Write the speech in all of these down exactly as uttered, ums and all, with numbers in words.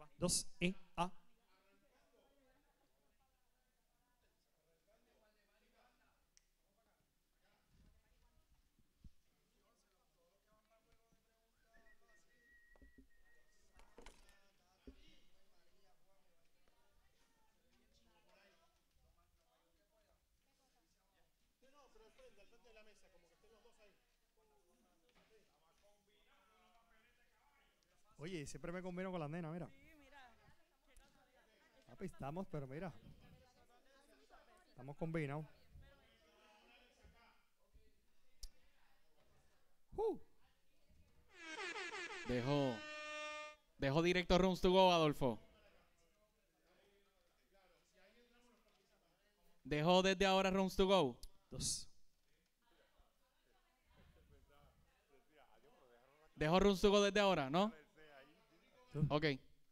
dos y A. Oye, siempre me combino con las nenas, mira. Sí, mira. Papi, estamos, pero mira. Estamos combinados. Uh. Dejo, dejo directo Rooms to Go, Adolfo. Dejo desde ahora Rooms to Go. Dos. Dejo Rooms to Go desde ahora, ¿no? Ok.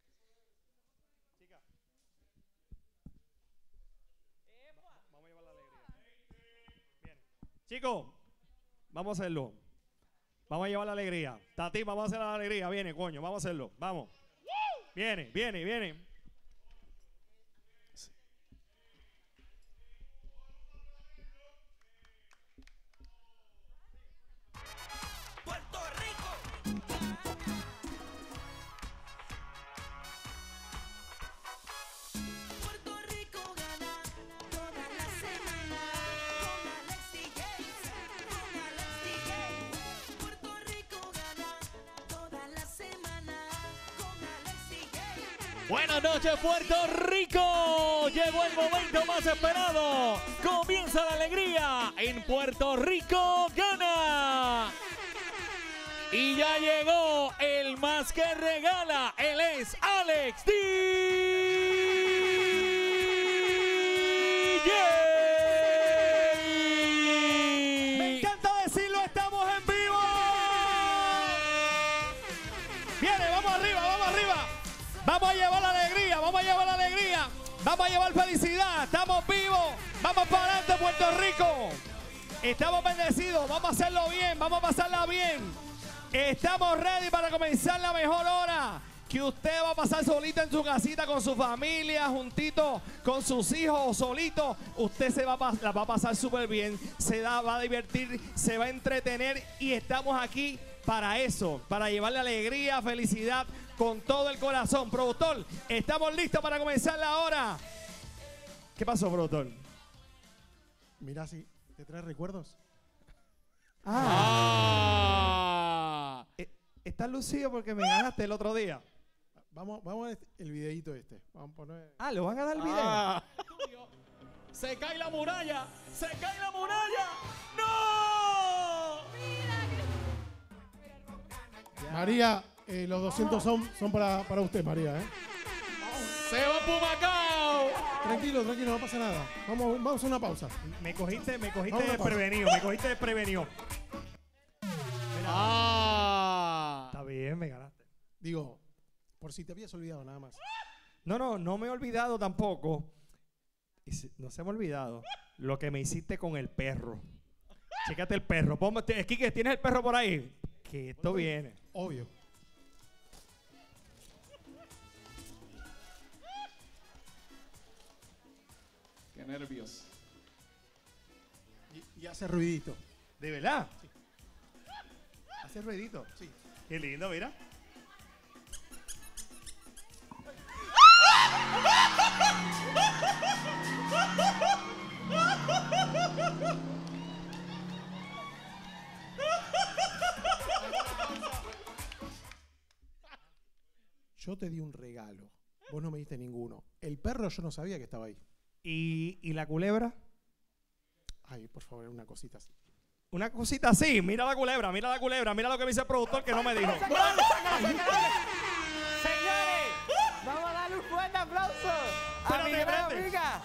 Vamos a llevar la alegría. Bien. Chicos, vamos a hacerlo. Vamos a llevar la alegría. Tati, vamos a hacer la alegría. Viene, coño, vamos a hacerlo. Vamos. Viene, viene, viene. Puerto Rico. Puerto Rico gana toda la semana con Alex D J, con Alex D J. Puerto Rico gana toda la semana con Alex D J. Buenas noches, Puerto Rico. Llegó el momento más esperado. Comienza la alegría en Puerto Rico Gana. Y ya llegó el más que regala. Él es Alex D J. Me encanta decirlo, estamos en vivo. Viene, vamos arriba, vamos arriba. Vamos a llevar la alegría, vamos a llevar la alegría. Vamos a llevar felicidad, estamos vivos. Vamos para adelante, Puerto Rico. Estamos bendecidos, vamos a hacerlo bien, vamos a pasarla bien. Estamos ready para comenzar la mejor hora que usted va a pasar solito en su casita con su familia, juntito con sus hijos o solito. Usted se va a, la va a pasar súper bien, se da, va a divertir, se va a entretener y estamos aquí para eso, para llevarle alegría, felicidad con todo el corazón. Productor, estamos listos para comenzar la hora. ¿Qué pasó, productor? Mira, si te trae recuerdos. Ah. Eh, ¿Estás lucido porque me ganaste el otro día? Vamos, vamos a ver el videito este. Vamos a poner. Ah, ¿lo van a dar el video? Ah. Se cae la muralla. Se cae la muralla. ¡No! María, eh, los doscientos son, son para, para usted, María. ¿eh? Se va Pumacao. Tranquilo, tranquilo, no pasa nada. Vamos, vamos a una pausa. Me cogiste, me cogiste Vamos a la pausa. desprevenido, me cogiste desprevenido. Ah. Está bien, me ganaste. Digo, por si te habías olvidado nada más. No, no, no me he olvidado tampoco. Y si- no se me ha olvidado lo que me hiciste con el perro. Chécate el perro. Ponme, te- Quique, ¿tienes el perro por ahí? Que esto viene. Obvio. Qué nervios. Y, y hace ruidito. ¿De verdad? Hace ruidito. Sí. Qué lindo, mira. Yo te di un regalo. Vos no me diste ninguno. El perro yo no sabía que estaba ahí. ¿Y, y la culebra? Ay, por favor, una cosita así. Una cosita así. Mira la culebra, mira la culebra. Mira lo que me dice el productor que no me dijo. Señores, vamos a darle un fuerte aplauso a mi Espérate, gran espérate. amiga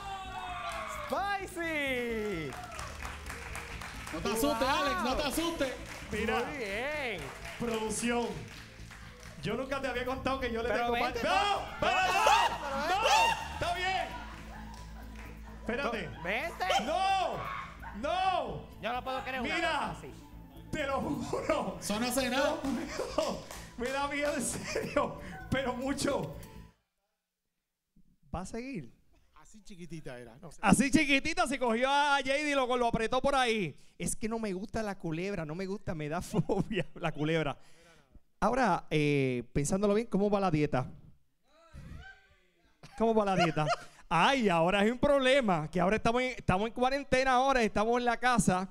Spicy. No te asustes, Wow. Alex, no te asustes. Mira, Muy bien. producción. Yo nunca te había contado que yo le Pero tengo vente, mal- ¡No! ¡Espérate! ¡No! ¡No! ¡Está bien! Espérate. Vente. ¡No! ¡No! Yo no puedo creer una Mira. cosa así. Te lo juro. Eso no hace nada. Me da miedo, en serio. Pero mucho. ¿Va a seguir? Así chiquitita era. No sé. Así chiquitita se cogió a J D y lo, lo apretó por ahí. Es que no me gusta la culebra, no me gusta, me da fobia la culebra. Ahora, eh, pensándolo bien, ¿cómo va la dieta? ¿Cómo va la dieta? Ay, ahora es un problema, que ahora estamos en, estamos en cuarentena ahora, estamos en la casa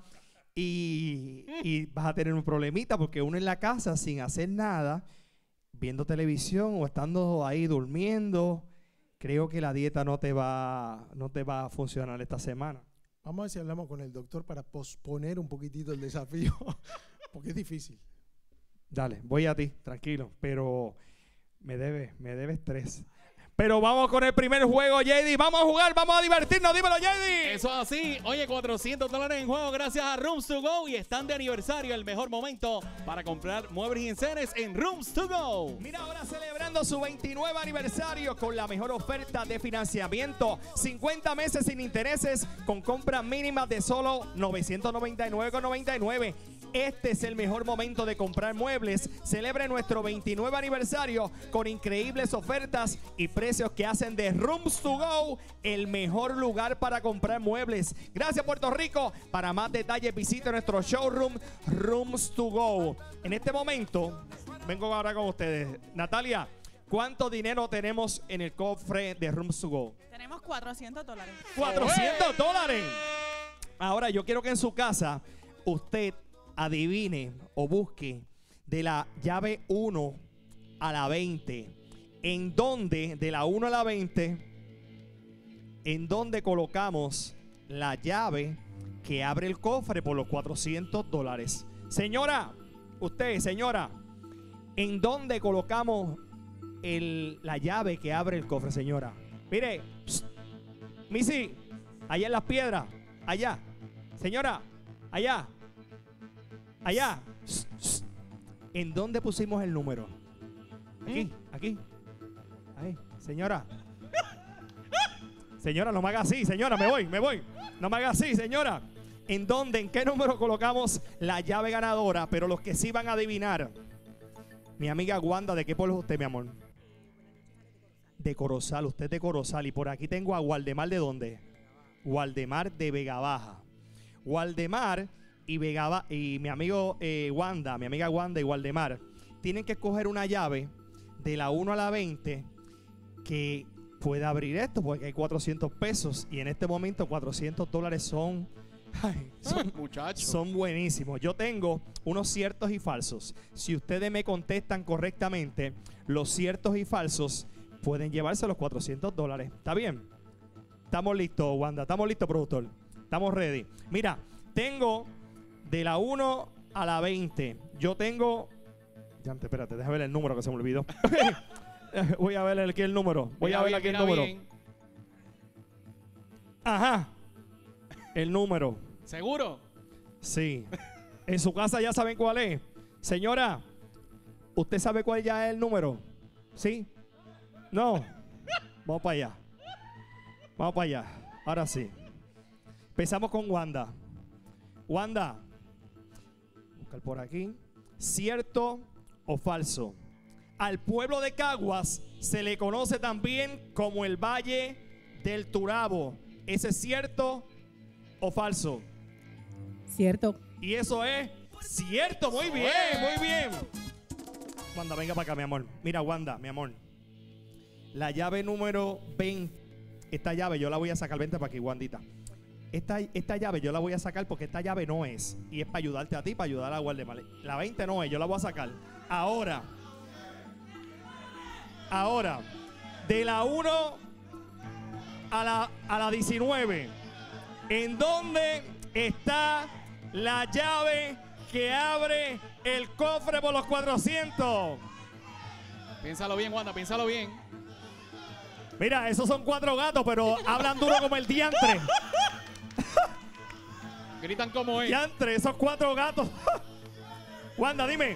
y, y vas a tener un problemita porque uno en la casa sin hacer nada, viendo televisión o estando ahí durmiendo, creo que la dieta no te va, no te va a funcionar esta semana. Vamos a ver si hablamos con el doctor para posponer un poquitito el desafío, porque es difícil. Dale, voy a ti, tranquilo, pero me debe, me debes tres. Pero vamos con el primer juego, J D. Vamos a jugar, vamos a divertirnos. Dímelo, J D. Eso es así. Oye, cuatrocientos dólares en juego gracias a Rooms to Go. Y están de aniversario, el mejor momento para comprar muebles y enseres en Rooms to Go. Mira, ahora celebrando su veintinueve aniversario con la mejor oferta de financiamiento. cincuenta meses sin intereses con compras mínimas de solo novecientos noventa y nueve con noventa y nueve. Este es el mejor momento de comprar muebles. Celebre nuestro veintinueve aniversario con increíbles ofertas y precios que hacen de Rooms to Go el mejor lugar para comprar muebles. Gracias, Puerto Rico. Para más detalles visite nuestro showroom Rooms to Go. En este momento, vengo ahora con ustedes. Natalia, ¿cuánto dinero tenemos en el cofre de Rooms to Go? Tenemos cuatrocientos dólares. ¡cuatrocientos dólares! Ahora, yo quiero que en su casa usted adivine o busque de la llave uno a la veinte. En donde, de la uno a la veinte, en donde colocamos la llave que abre el cofre por los cuatrocientos dólares. Señora, usted, señora, ¿en dónde colocamos el, la llave que abre el cofre, señora? Mire, psst, Missy, allá en las piedras, allá. Señora, allá. Allá. Psst, psst. ¿En dónde pusimos el número? Aquí, aquí. Ahí, señora. Señora, no me haga así, señora, me voy, me voy. No me haga así, señora. ¿En dónde, en qué número colocamos la llave ganadora? Pero los que sí van a adivinar. Mi amiga Wanda, ¿de qué pueblo es usted, mi amor? De Corozal, usted de Corozal. Y por aquí tengo a Waldemar, ¿de dónde? Waldemar de Vega Baja. Waldemar y Vega Baja, y mi amigo eh, Wanda, mi amiga Wanda y Waldemar, tienen que escoger una llave de la uno a la veinte que pueda abrir esto, porque hay cuatrocientos pesos y en este momento cuatrocientos dólares son, ay, son, Muchachos. son buenísimos. Yo tengo unos ciertos y falsos. Si ustedes me contestan correctamente, los ciertos y falsos pueden llevarse los cuatrocientos dólares. ¿Está bien? Estamos listos, Wanda. Estamos listos, productor. Estamos ready. Mira, tengo de la uno a la veinte. Yo tengo... Ya, espérate, déjame ver el número que se me olvidó. Voy a ver aquí el número. Voy Mira a ver bien, aquí el mira número. bien. Ajá. El número. ¿Seguro? Sí. En su casa ya saben cuál es. Señora, ¿usted sabe cuál ya es el número? ¿Sí? No. Vamos para allá. Vamos para allá. Ahora sí. Empezamos con Wanda. Wanda. Buscar por aquí. ¿Cierto o falso? Al pueblo de Caguas se le conoce también como el Valle del Turabo. ¿Ese es cierto o falso? Cierto. Y eso es cierto. Muy bien, muy bien. Wanda, venga para acá, mi amor. Mira, Wanda, mi amor. La llave número veinte. Esta llave yo la voy a sacar. Vente para aquí, Wandita. Esta, esta llave yo la voy a sacar porque esta llave no es. Y es para ayudarte a ti, para ayudar a Waldemar. La veinte no es, yo la voy a sacar. Ahora. Ahora. De la uno a la, a la diecinueve. ¿En dónde está la llave que abre el cofre por los cuatrocientos? Piénsalo bien, Wanda, piénsalo bien. Mira, esos son cuatro gatos, pero hablan duro como el diantre. Gritan como es. Diantre, esos cuatro gatos. Wanda, dime.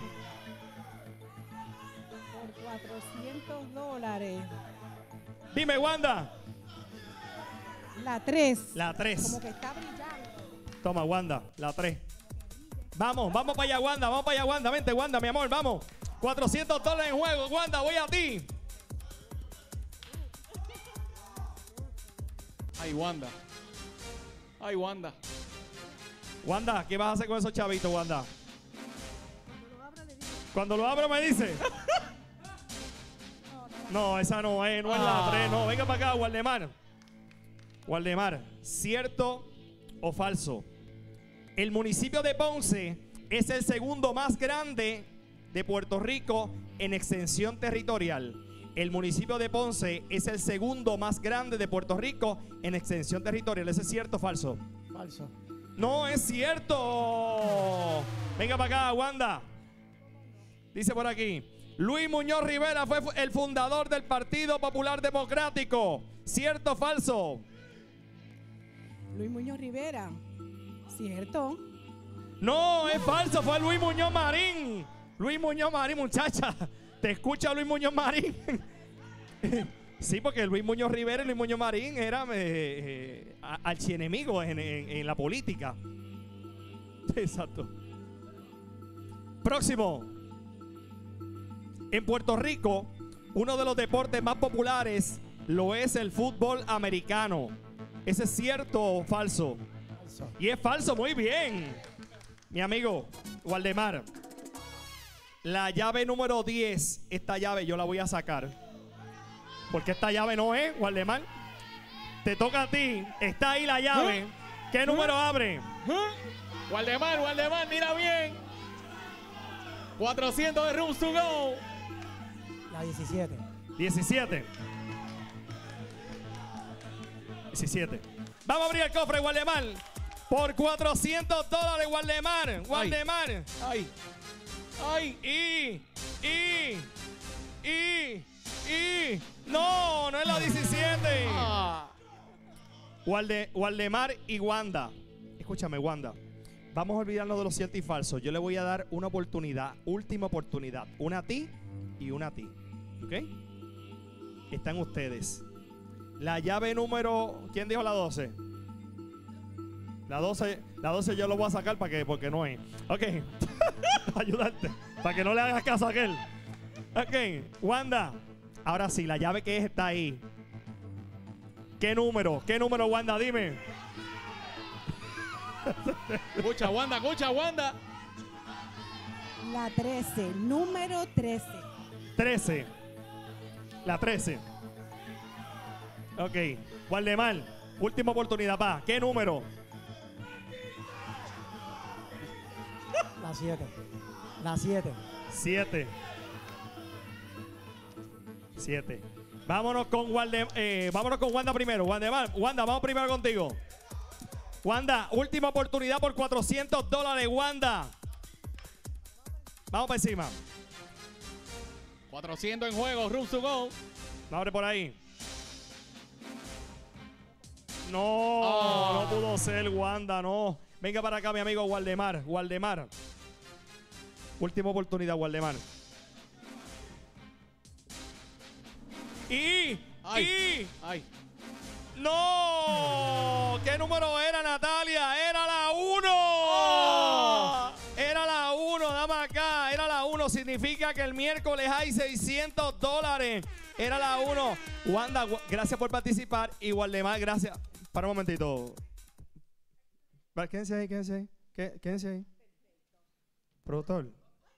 Por cuatrocientos dólares. Dime, Wanda. La tres. La tres. Como que está brillando. Toma, Wanda, la tres. Vamos, vamos para allá, Wanda. Vamos para allá, Wanda. Vente, Wanda, mi amor, vamos. cuatrocientos dólares en juego. Wanda, voy a ti. Ay, Wanda. Ay, Wanda. Wanda, ¿qué vas a hacer con esos chavitos, Wanda? Cuando lo abro me dice. No, esa no es, no es la Ah. tres, no. Venga para acá, Waldemar. Waldemar, ¿cierto o falso? El municipio de Ponce es el segundo más grande de Puerto Rico en extensión territorial. El municipio de Ponce es el segundo más grande de Puerto Rico en extensión territorial. ¿Eso es cierto o falso? Falso. No es cierto. Venga para acá, Wanda. Dice por aquí, Luis Muñoz Rivera fue el fundador del Partido Popular Democrático. ¿Cierto o falso? Luis Muñoz Rivera. ¿Cierto? No, es falso. Fue Luis Muñoz Marín. Luis Muñoz Marín, muchacha. ¿Te escucha Luis Muñoz Marín? Sí, porque Luis Muñoz Rivera y Luis Muñoz Marín eran eh, eh, archienemigos en, en, en la política. Exacto. Próximo. En Puerto Rico, uno de los deportes más populares lo es el fútbol americano. ¿Ese es cierto o falso? Falso. Y es falso, muy bien. Mi amigo Waldemar, la llave número diez, esta llave yo la voy a sacar. Porque esta llave no es, Waldemar. Te toca a ti. Está ahí la llave. ¿Qué número abre? Waldemar, Waldemar, mira bien. cuatrocientos de rooms to go. La diecisiete. diecisiete. diecisiete. Vamos a abrir el cofre, Waldemar. Por cuatrocientos dólares, Waldemar. Waldemar. Ay. Ay. Y, y, y, y. No, no es la diecisiete. Ah. Walde, Waldemar y Wanda. Escúchame, Wanda. Vamos a olvidarnos de los ciertos y falsos. Yo le voy a dar una oportunidad, última oportunidad. Una a ti y una a ti. ¿Ok? Están ustedes. La llave número... ¿Quién dijo la doce? La doce, la doce yo lo voy a sacar para que, porque no es. Ok. Para ayudarte. Para que no le hagas caso a aquel. Ok. Wanda. Ahora sí, la llave que es está ahí. ¿Qué número? ¿Qué número, Wanda? Dime. Escucha, Wanda, escucha, Wanda. La trece. Número trece. trece. La trece. Ok. Waldemar, última oportunidad, pa. ¿Qué número? La siete. La siete. siete. siete. Vámonos con Walde, eh, vámonos con Wanda primero. Waldemar, Wanda, vamos primero contigo. Wanda, última oportunidad por cuatrocientos dólares, Wanda. Vamos para encima. cuatrocientos en juego, rooms to go. Abre por ahí. No, Oh. no pudo ser, Wanda, no. Venga para acá, mi amigo Waldemar. Waldemar. Última oportunidad, Waldemar. Y, Ay. y, Ay. no. ¿Qué número era, Natalia? Era la uno. Oh. Era la uno, dame acá. Era la uno. Significa que el miércoles hay seiscientos dólares. Era la uno. Wanda, gu- gracias por participar. Y Waldemar, gracias. Para un momentito. Va, Quédense ahí, quédense ahí. Qué- Quédense ahí. Productor.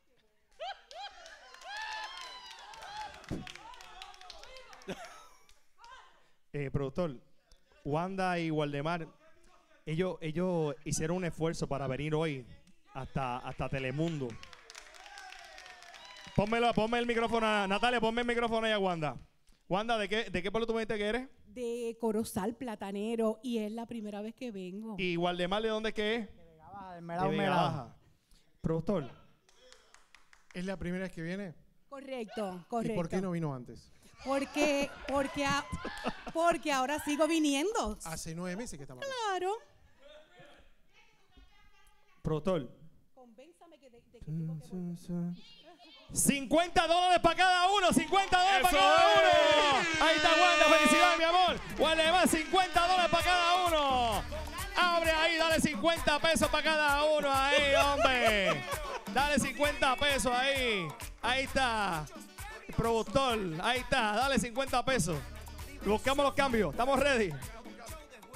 Eh, productor, Wanda y Waldemar, ellos, ellos hicieron un esfuerzo para venir hoy hasta, hasta Telemundo. Pónmelo, ponme el micrófono a Natalia, ponme el micrófono ahí a Wanda. Wanda, ¿de qué, de qué pueblo tú me dijiste que eres? De Corozal Platanero. Y es la primera vez que vengo. Y Waldemar, ¿de dónde es que es? Vega Baja, del De Melao, Vega Melao. Baja. Productor, ¿Es la primera vez que viene? Correcto, correcto. ¿Y por qué no vino antes? Porque, porque, a- porque ahora sigo viniendo. Hace nueve meses que estamos acá. Claro. productor. Convénzame que de, de que tengo que volver. cincuenta dólares para cada uno, cincuenta dólares para ¡Eso cada es! uno. Ahí está Wanda, felicidades, mi amor. Waldemar, cincuenta dólares para cada uno. Abre ahí, dale cincuenta pesos para cada uno ahí, hombre. Dale cincuenta pesos ahí. Ahí está. Productor, ahí está. Dale cincuenta pesos. Buscamos los cambios. ¿Estamos ready?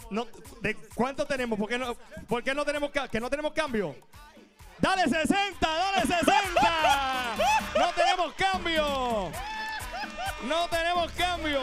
No, ¿de cuánto tenemos? ¿Por qué no, por qué no tenemos ca- que no tenemos cambio? ¡Dale sesenta! ¡Dale sesenta! ¡No tenemos cambio! ¡No tenemos cambio!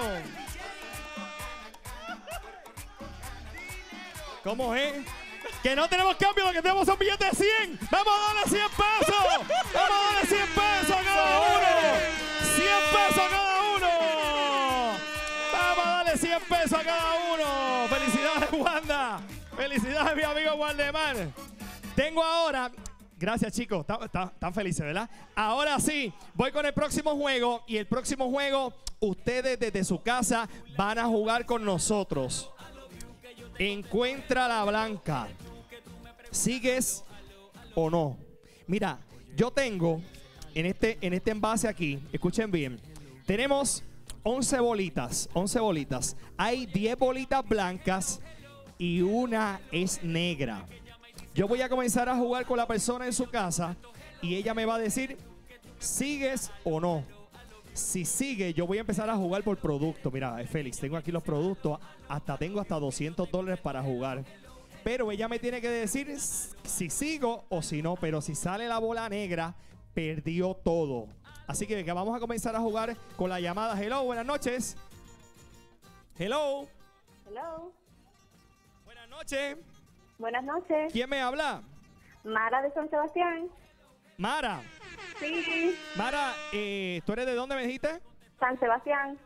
¿Cómo es? Que no tenemos cambio, lo que tenemos son billetes de cien. ¡Vamos a darle cien pesos! ¡Vamos a darle cien pesos a cada uno! ¡cien pesos a cada uno! ¡Vamos a darle cien pesos a cada uno! ¡Felicidades, Wanda! ¡Felicidades, mi amigo Waldemar! Tengo ahora... Gracias, chicos. Están, están- están felices, ¿verdad? Ahora sí, voy con el próximo juego. Y el próximo juego, ustedes desde su casa van a jugar con nosotros. Encuentra la blanca. ¿Sigues o no? Mira, yo tengo en este, en este envase aquí, escuchen bien, tenemos once bolitas, once bolitas. Hay diez bolitas blancas y una es negra. Yo voy a comenzar a jugar con la persona en su casa y ella me va a decir, ¿sigues o no? Si sigue, yo voy a empezar a jugar por producto. Mira, Félix, tengo aquí los productos. Hasta tengo hasta doscientos dólares para jugar. Pero ella me tiene que decir si sigo o si no. Pero si sale la bola negra, perdió todo. Así que venga, vamos a comenzar a jugar con la llamada. Hello, buenas noches. Hello. Hello. Buenas noches. Buenas noches. ¿Quién me habla? Mara de San Sebastián. Mara. Sí. Mara, eh, ¿tú eres de dónde me dijiste? San Sebastián.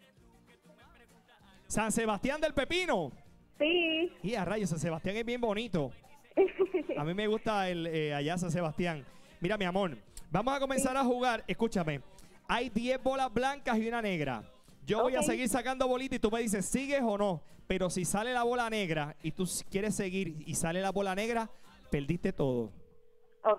San Sebastián del Pepino. Sí. Y a rayos, San Sebastián es bien bonito. A mí me gusta el eh, allá San Sebastián. Mira, mi amor, vamos a comenzar a jugar. Escúchame, hay diez bolas blancas y una negra. Yo voy a Ok. seguir sacando bolitas y tú me dices, ¿sigues o no? Pero si sale la bola negra y tú quieres seguir y sale la bola negra, perdiste todo. Ok.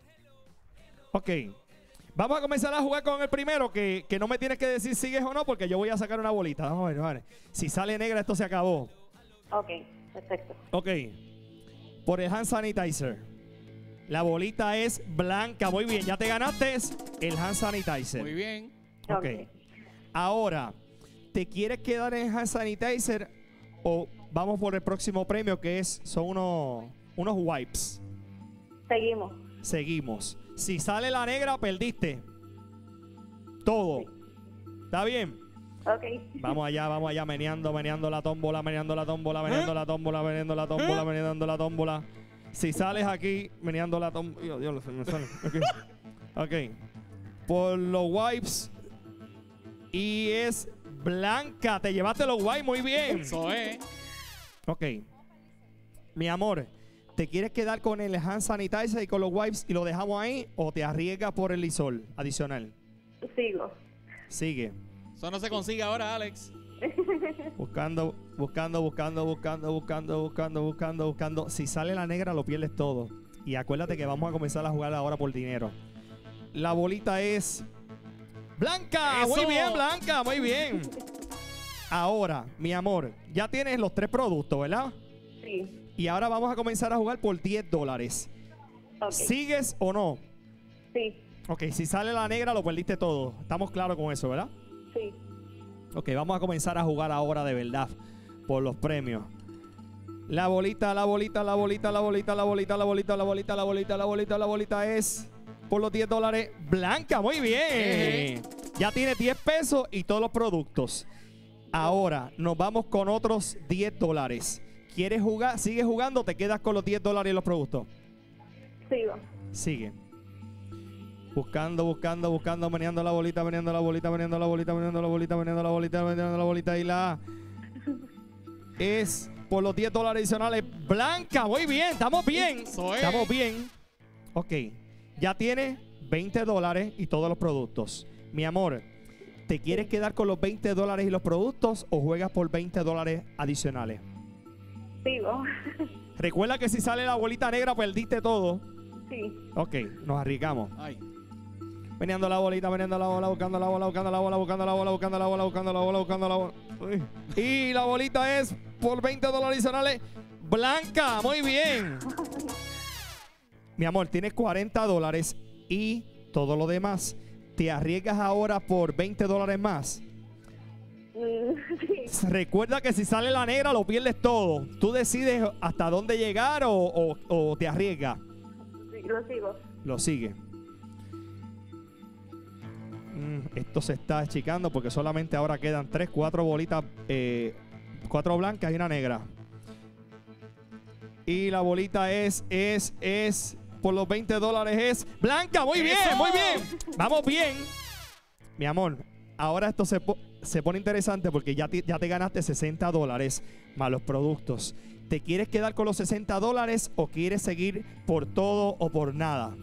Ok. Vamos a comenzar a jugar con el primero, que, que no me tienes que decir sigues o no, porque yo voy a sacar una bolita. Vamos a ver, vamos a ver. Si sale negra, esto se acabó. Ok. Perfecto. Ok. Por el hand sanitizer. La bolita es blanca. Muy bien, ya te ganaste el hand sanitizer. Muy bien. Ok. Ok. Ahora, ¿te quieres quedar en hand sanitizer o vamos por el próximo premio que es son unos, unos wipes? Seguimos. Seguimos. Si sale la negra, perdiste todo. Sí. ¿Está bien? Ok. Vamos allá, vamos allá, meneando, meneando la tómbola, meneando la tómbola, meneando la tómbola, meneando la tómbola, meneando la tómbola. Si sales aquí, meneando la tómbola. Dios, Dios, me sale. Ok. Ok. Por los wipes. Y es blanca. Te llevaste los wipes, muy bien. Eso es. Ok. Mi amor, ¿te quieres quedar con el hand sanitizer y con los wipes y lo dejamos ahí o te arriesgas por el lisol adicional? Sigo. Sigue. Eso no se consigue ahora, Alex. Buscando, buscando, buscando, buscando, buscando, buscando, buscando, buscando. Si sale la negra, lo pierdes todo. Y acuérdate que vamos a comenzar a jugar ahora por dinero. La bolita es blanca. ¡Eso! Muy bien, blanca. Muy bien. Ahora, mi amor, ya tienes los tres productos, ¿verdad? Sí. Y ahora vamos a comenzar a jugar por diez dólares. Ok. ¿Sigues o no? Sí. Ok, si sale la negra, lo perdiste todo. Estamos claros con eso, ¿verdad? Sí. Ok, vamos a comenzar a jugar ahora de verdad por los premios. La bolita, la bolita, la bolita, la bolita, la bolita, la bolita, la bolita, la bolita, la bolita, la bolita es por los diez dólares blanca. Muy bien. Ya tiene diez pesos y todos los productos. Ahora nos vamos con otros diez dólares. ¿Quieres jugar? ¿Sigues jugando o te quedas con los diez dólares y los productos? Sigo. Sigue. Buscando, buscando, buscando, meneando la bolita, meneando la bolita, meneando la bolita, meneando la bolita, meneando la bolita, meneando la bolita. Y la es por los diez dólares adicionales blanca. Muy bien, estamos bien. Eso es. Estamos bien. Ok, ya tiene veinte dólares y todos los productos. Mi amor, ¿te quieres quedar con los veinte dólares y los productos o juegas por veinte dólares adicionales? Sigo. Recuerda que si sale la bolita negra, perdiste todo. Sí. Ok, nos arriesgamos. Ay. Meneando la bolita, meneando la bola, buscando la bola, buscando la bola, buscando la bola, buscando la bola, buscando la bola, buscando la bola. Uy. Y la bolita es por veinte dólares adicionales blanca. Muy bien. Mi amor, tienes cuarenta dólares y todo lo demás. ¿Te arriesgas ahora por veinte dólares más? Mm, sí, Recuerda que si sale la negra lo pierdes todo. Tú decides hasta dónde llegar o, o- o te arriesgas. sí, lo sigo. Lo sigue. Mm, esto se está achicando porque solamente ahora quedan tres, cuatro bolitas, eh, cuatro blancas y una negra. Y la bolita es, es, es, por los veinte dólares es blanca. Muy bien, ¡Eso! muy bien. Vamos bien. Mi amor, ahora esto se, po- se pone interesante porque ya te, ya te ganaste sesenta dólares más los productos. ¿Te quieres quedar con los sesenta dólares o quieres seguir por todo o por nada?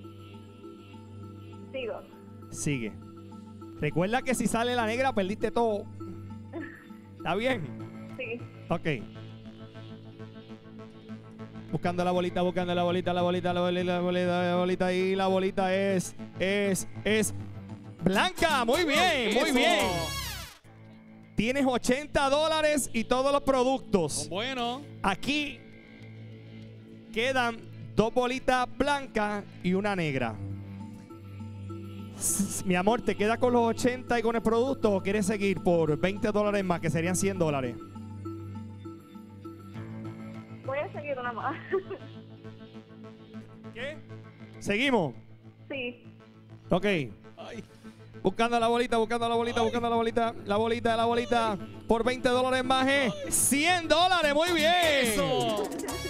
Sigo. Sigue. Recuerda que si sale la negra perdiste todo. ¿Está bien? Sí, Ok. Buscando la bolita, buscando la bolita, la bolita, la bolita, la bolita, la bolita. Y la bolita es, es, es blanca. Muy bien, muy Eso. bien. Tienes ochenta dólares y todos los productos. Bueno. Aquí quedan dos bolitas blancas y una negra. S- Mi amor, ¿te quedas con los ochenta y con el producto o quieres seguir por veinte dólares más, que serían cien dólares? voy a seguir una más. ¿Qué? ¿Seguimos? Sí, Ok. Ay. Buscando la bolita, buscando la bolita, buscando la bolita. La bolita, la bolita. Por veinte dólares más es cien dólares. Muy bien. Eso.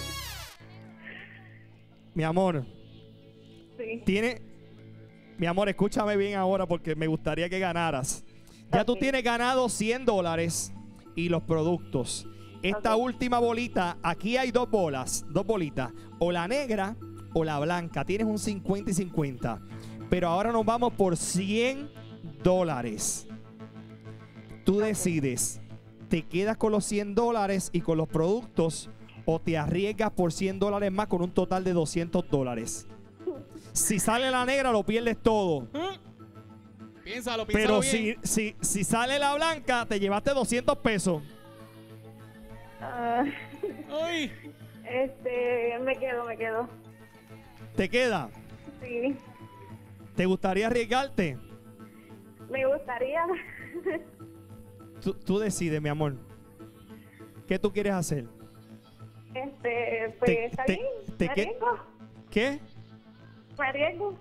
Mi amor, sí. tiene... Mi amor, escúchame bien ahora porque me gustaría que ganaras. Ya tú Ok. tienes ganado cien dólares y los productos. Esta Ok. última bolita, aquí hay dos bolas, dos bolitas. O la negra o la blanca. Tienes un cincuenta y cincuenta. Pero ahora nos vamos por cien dólares. Tú decides, ¿te quedas con los cien dólares y con los productos o te arriesgas por cien dólares más con un total de doscientos dólares? Si sale la negra lo pierdes todo. Piénsalo, piénsalo Pero si, bien. si, si sale la blanca te llevaste doscientos pesos. Ah, Ay. este, me quedo, me quedo. ¿Te queda? Sí, ¿Te gustaría arriesgarte? me gustaría. Tú, tú decides, mi amor. ¿Qué tú quieres hacer? Este, pues Te- está te- bien. te me que- arriesgo. ¿Qué? Me arriesgo.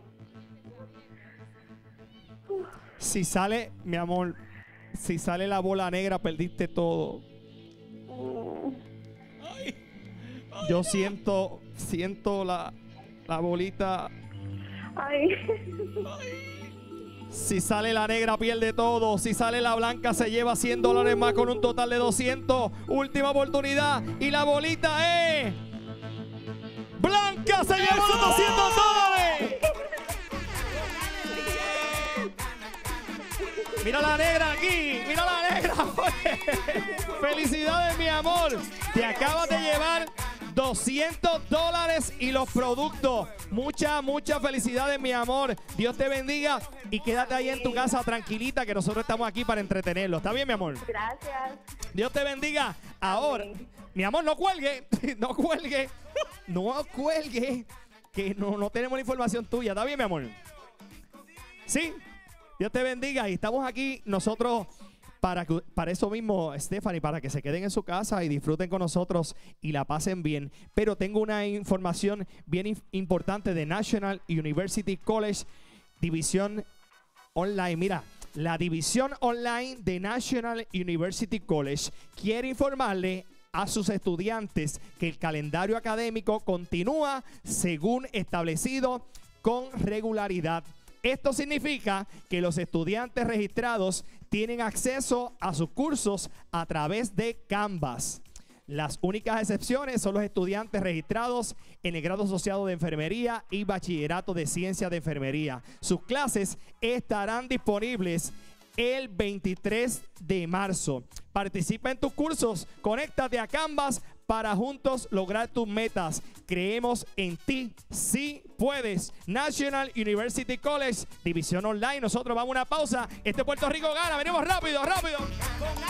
Si sale, mi amor, si sale la bola negra perdiste todo. Mm, Ay. Yo siento, siento la, la bolita. Ay, Si sale la negra pierde todo. Si sale la blanca se lleva cien dólares más con un total de doscientos. Última oportunidad. Y la bolita es... ¡Blanca se lleva los doscientos dólares! Mira la negra aquí. Mira la negra. Felicidades, mi amor. Te acabas de llevar doscientos dólares y los productos. Muchas, muchas felicidades, mi amor. Dios te bendiga y quédate ahí en tu casa tranquilita que nosotros estamos aquí para entretenerlo. ¿Está bien, mi amor? gracias. Dios te bendiga. Ahora, Amén. mi amor, no cuelgue. No cuelgue. No cuelgue. Que no, no tenemos la información tuya. ¿Está bien, mi amor? Sí. Dios te bendiga. Y estamos aquí nosotros para, que- para eso mismo, Stephanie, para que se queden en su casa y disfruten con nosotros y la pasen bien. Pero tengo una información bien inf- importante de National University College, división online. Mira, la división online de National University College quiere informarle a sus estudiantes que el calendario académico continúa según establecido con regularidad. Esto significa que los estudiantes registrados tienen acceso a sus cursos a través de Canvas. Las únicas excepciones son los estudiantes registrados en el grado asociado de enfermería y bachillerato de ciencias de enfermería. Sus clases estarán disponibles el veintitrés de marzo. Participa en tus cursos, conéctate a Canvas para juntos lograr tus metas. Creemos en ti, sí puedes. National University College, división online. Nosotros vamos a una pausa. Este Puerto Rico gana. Venimos rápido, rápido.